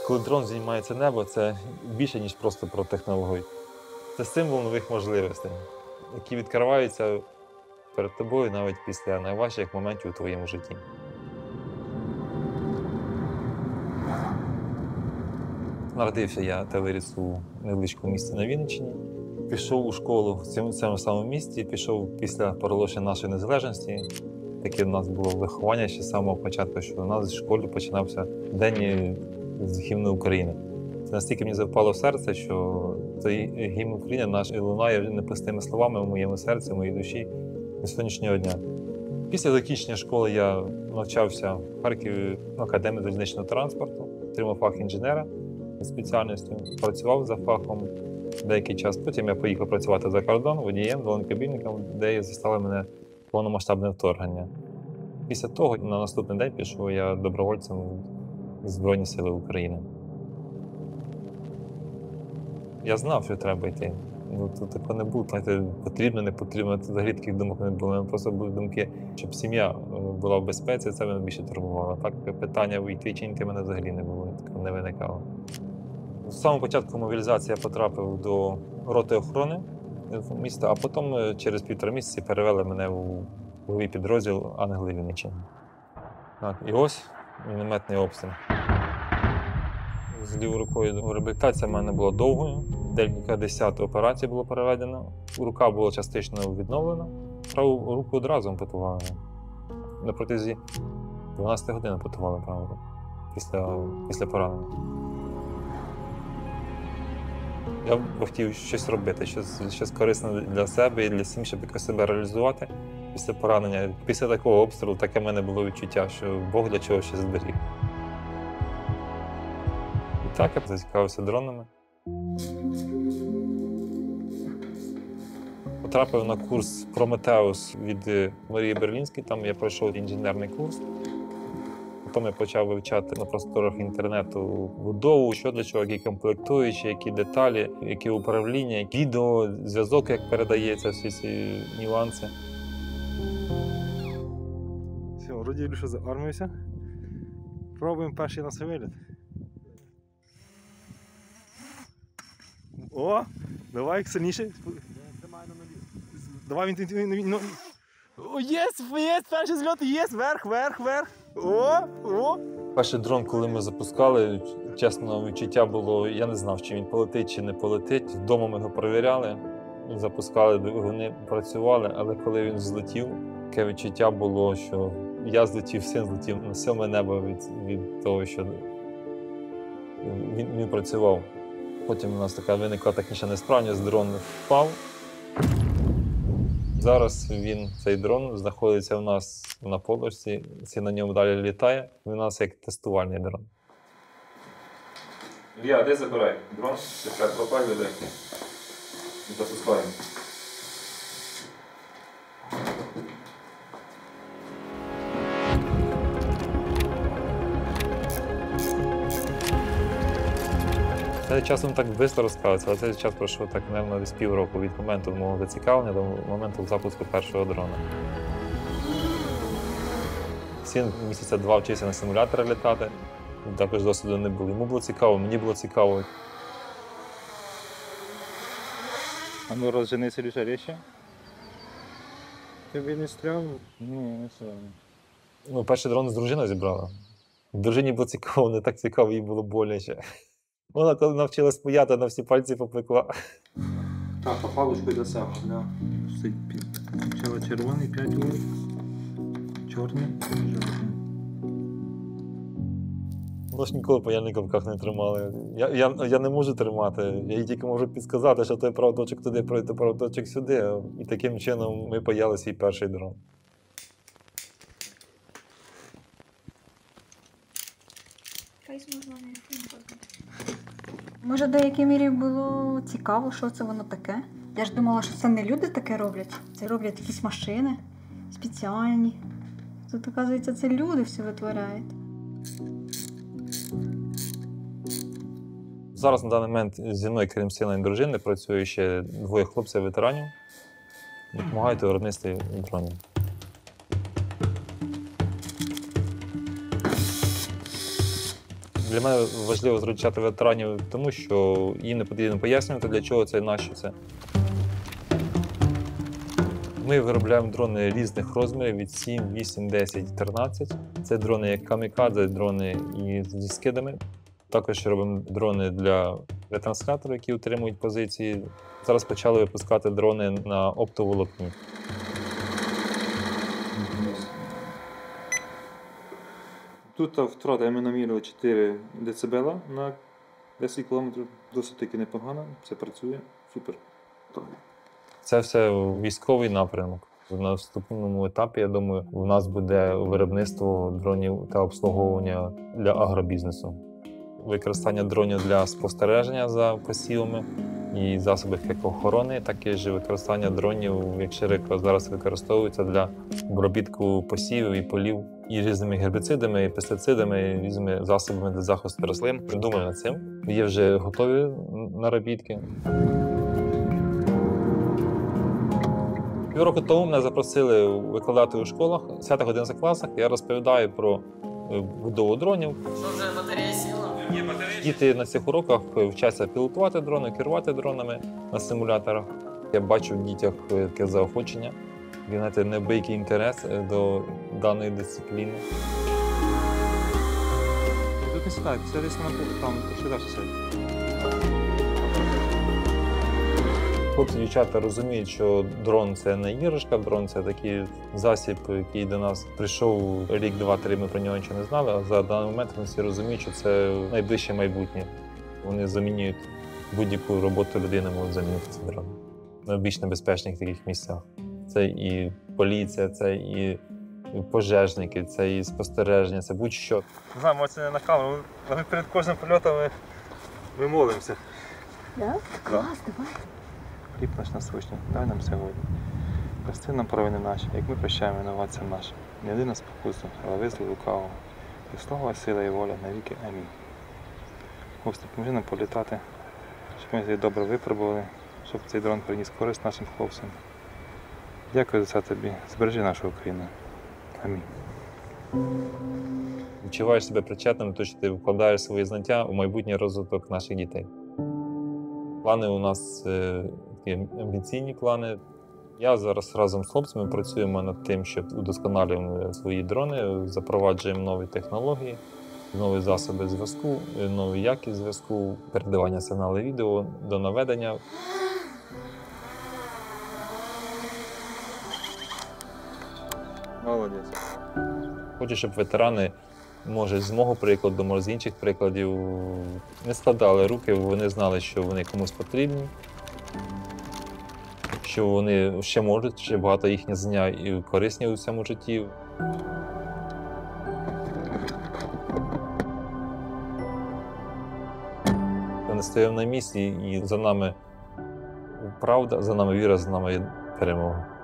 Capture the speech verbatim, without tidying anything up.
Коли дрон знімається небо, це більше, ніж просто про технологію. Це символ нових можливостей, які відкриваються перед тобою навіть після найважчих моментів у твоєму житті. Народився я та виріс у невеличкому місті на Вінниччині. Пішов у школу в цьому, цьому самому місті, пішов після проголошення нашої незалежності. Таке в нас було виховання ще з самого початку, що у нас в школі починався день з гімну України. Це настільки мені запало в серце, що цей гімн України наш лунає непустими словами в моєму серці, в моїй душі до сьогоднішнього дня. Після закінчення школи я навчався в Харкові на академії залізничного транспорту, отримав фах інженера з спеціальністю, працював за фахом деякий час. Потім я поїхав працювати за кордон водієм, далекобійником, де застало мене повномасштабне вторгнення. Після того на наступний день пішов я добровольцем в Збройні Сили України. Я знав, що треба йти. Ну, то такого не було. Знаєте, потрібно, не потрібно. Взагалі таких думок не було. У мене просто були думки, щоб сім'я була в безпеці, це мене більше турбувало. Так, питання йти чи не йти мене взагалі не було, такого не виникало. З самого початку мобілізації я потрапив до роти охорони міста, а потім через півтора місяці перевели мене у бойовий підрозділ Ангели Вінниччини. Так, і ось мінометний обстріл. З лівою рукою реабілітація в мене була довгою. Декілька десят операцій було переведено. Рука була частично відновлена. Праву руку одразу ампутували. На протязі дванадцяти годин ампутували праву руку після, після поранення. Я хотів щось робити, щось, щось корисне для себе і для сім'ї, щоб якось себе реалізувати після поранення. Після такого обстрілу таке в мене було відчуття, що Бог для чого щось зберіг. І так я зацікавився дронами. Потрапив на курс Прометеус від Марії Берлінської, там я пройшов інженерний курс. Потім я почав вивчати на просторах інтернету будову, що для чого, які комплектуючі, які деталі, які управління, відео, зв'язок, як передається, всі ці нюанси. Все, вроді Ілюша заармився. Пробуємо перший наш виліт. О, давай сильніше. Давай, він, він, він, він. О, єс, єс, перший зльот, єс, вверх, вверх, вверх. О, о. Перший дрон, коли ми запускали, чесно, відчуття було, я не знав, чи він полетить, чи не полетить. Вдома ми його перевіряли, запускали, вони працювали, але коли він злетів, таке відчуття було, що я злетів, син злетів на сьоме небо від, від того, що він, він працював. Потім у нас така виникла технічна несправність, дрон впав. Зараз він, цей дрон, знаходиться у нас на полочці, це на ньому далі літає. Він у нас як тестувальний дрон. Ілля, де забирай? Дрон, чекай, пропай людей. Запускаємо. Це часом так швидко розказується, але цей час пройшов так, мабуть, десь півроку від моменту мого зацікавлення до моменту запуску першого дрона. Син місяця два вчився на симуляторі літати, також досвіду не було. Йому було цікаво, мені було цікаво. А ну розженися, Ілюша, речі. Тобі не стрьомно? Ні, не стрьомно. Ну, перший дрон з дружиною зібрала. Дружині було цікаво, не так цікаво, їй було боляче. Вона коли навчилась паяти, на всі пальці попекла. Так, а паличку для себе, да. Спочатку червоний, п'ять вольт, чорний, жовтий. Ми ж ніколи паяльника в руках не тримали. Я, я, я не можу тримати, я їй тільки можу підказати, що той проводочок туди, той проводочок сюди. І таким чином ми паяли свій перший дрон. Може, в деякій мірі було цікаво, що це воно таке. Я ж думала, що це не люди таке роблять. Це роблять якісь машини спеціальні. Тут, оказується, це люди все витворяють. Зараз на даний момент зі мною, крім сина і дружини, працює ще двоє хлопців-ветеранів. Допомагають у виробництві дронів. Для мене важливо зустрічати ветеранів, тому що їм не потрібно пояснювати, для чого це і нащо це. Ми виробляємо дрони різних розмірів від сім, вісім, десять, тринадцять. Це дрони як камікадзе, дрони і зі скидами. Також робимо дрони для ретрансляторів, які утримують позиції. Зараз почали випускати дрони на оптоволокні. Тут втрата ми намірили чотири децибела на десять кілометрів. Досить таки непогано, все працює, супер. Це все військовий напрямок. На наступному етапі, я думаю, у нас буде виробництво дронів та обслуговування для агробізнесу. Використання дронів для спостереження за посівами і засобів як охорони, так і використання дронів, як широко зараз використовується для обробітку посівів і полів і різними гербіцидами, і пестицидами, і різними засобами для захисту рослин. Думаю над цим. Є вже готові наробітки. Півроку тому мене запросили викладати у школах, в десятих-одинадцятих класах. Я розповідаю про будову дронів. Що вже батарея сіла? Діти на цих уроках вчаться пілотувати дрони, керувати дронами на симуляторах. Я бачу в дітях таке заохочення, знаєте, неабиякий інтерес до даної дисципліни. Тут не сідай, сядись на полі, там трошки далі сядь. Хлопці, дівчата розуміють, що дрон – це не іграшка, дрон – це такий засіб, який до нас прийшов рік, два, три, ми про нього нічого не знали, а за даний момент вони всі розуміють, що це найближче майбутнє. Вони замінюють будь-яку роботу людини, можуть замінити цей дрон. На більш небезпечних таких місцях. Це і поліція, це і пожежники, це і спостереження, це будь-що. Не знаю, може це не на камеру, але ми перед кожним польотом ми, ми молимося. Да? Клас, давай. Хліб наш насущний, дай нам сьогодні. Прости нам провини наші, як ми прощаємо винуватцям нашим. Не веди нас спокусу, але визволи лукавого. І слава, сила і воля навіки. Амінь. Господи, поможи нам політати, щоб ми її добре випробували, щоб цей дрон приніс користь нашим хлопцям. Дякую за це тобі. Збережи нашу Україну. Амінь. Відчуваєш себе причетним, тому що ти вкладаєш свої знання у майбутній розвиток наших дітей. Плани у нас е, такі амбіційні плани. Я зараз разом з хлопцями працюємо над тим, щоб удосконалюємо свої дрони, запроваджуємо нові технології, нові засоби зв'язку, нову якість зв'язку, передавання сигналу відео до наведення. Молодець. Хочу, щоб ветерани, може, з мого прикладу, може, з інших прикладів, не складали руки, вони знали, що вони комусь потрібні, що вони ще можуть, ще багато їхніх знань і корисні у цьому житті. Ми стоїмо на місці, і за нами правда, за нами віра, за нами перемога.